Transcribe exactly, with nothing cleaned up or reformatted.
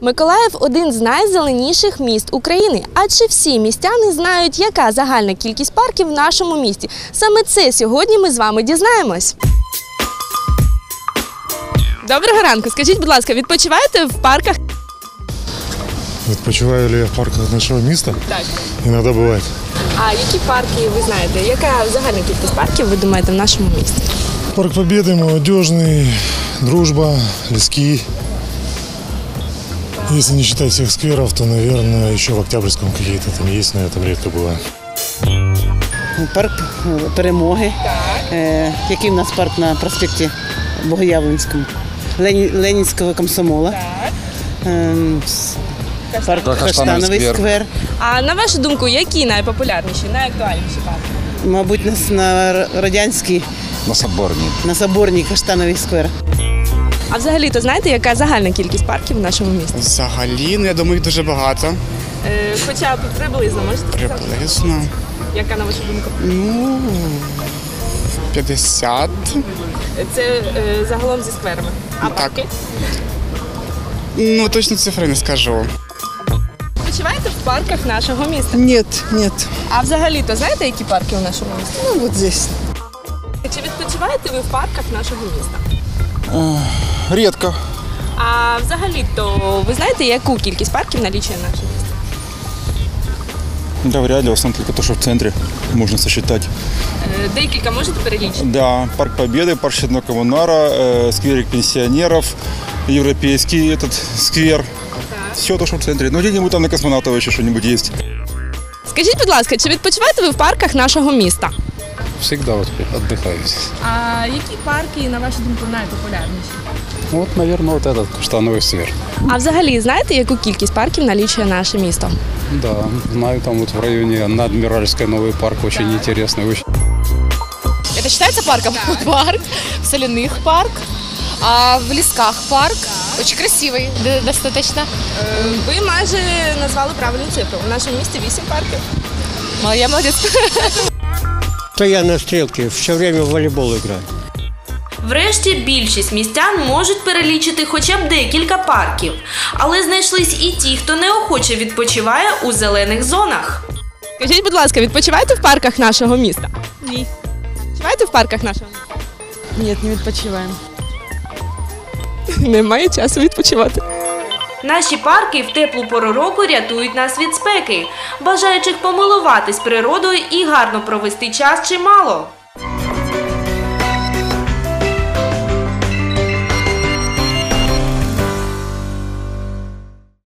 Миколаїв – один з найзеленіших міст України. А чи всі містяни знають, яка загальна кількість парків в нашому місті? Саме це сьогодні ми з вами дізнаємось. Доброго ранку. Скажіть, будь ласка, відпочиваєте в парках? Відпочиваю ли я в парках нашого міста? Так. Іноді буває. А які парки ви знаєте? Яка загальна кількість парків, ви думаєте, в нашому місті? Парк Победы, Молодежный, Дружба, Лески. Если не считать всех скверов, то, наверное, еще в Октябрьском какие-то там есть, но я там редко бываю. Парк Перемоги. Е, який в нас парк на проспекті Богоявленському? Лені, Ленінського комсомола. Е, парк Каштановий сквер. А на вашу думку, які найпопулярніші, найактуальніші парки? Мабуть, на, на Радянській, На Соборній. на Соборній Каштановий сквер. А взагалі-то знаєте, яка загальна кількість парків в нашому місті? Взагалі, ну я думаю, їх дуже багато. Е, хоча б приблизно, можете сказати? Приблизно. Яка на вашу думку? Ну, п'ятдесят. Це е, загалом зі скверами. А Так. парки? Ну, точно цифри не скажу. Відпочиваєте в парках нашого міста? Нет, нет. А взагалі-то знаєте, які парки у нашому місті? Ну, вот здесь. Чи відпочиваєте ви в парках нашого міста? Редко. А взагалі-то ви знаєте, яку кількість парків налічує наше місто? Да, вряд ли, в основном только то, что в центре можно сосчитать. Е, декілька можете перелічити? Да, Парк Победы, Парк Щедного Коммунара, э, скверик пенсионеров, европейский этот сквер. Все то, что в центре. Ну, где-нибудь там на Космонавтова еще что-нибудь есть. Скажіть, будь ласка, чи відпочиваєте ви в парках нашого міста? Всегда вот отдыхаю здесь. А які парки, на вашу думку, найпопулярніші? Вот, наверное, вот этот каштановый сквер. А взагалі, знаєте, яку кількість парків налічує наше місто? Да, знаю, там вот в районе на Адмиральской новый парк очень интересный. Очень... Это считается парком? Парк, в Соляных парк, а в Лесках парк. Очень красивый, д- достаточно. Ви майже назвали правильну цифру. У нашому місті вісім парків. Я молодец. То я на стрелке, все время в волейбол играю. Врешті, більшість містян можуть перелічити хоча б декілька парків. Але знайшлись і ті, хто неохоче відпочиває у зелених зонах. Скажіть, будь ласка, відпочиваєте в парках нашого міста? Ні. Відпочиваєте в парках нашого міста? Ні, не відпочиваємо. Немає часу відпочивати. Наші парки в теплу пору року рятують нас від спеки. Бажаючих помилуватись природою і гарно провести час чимало.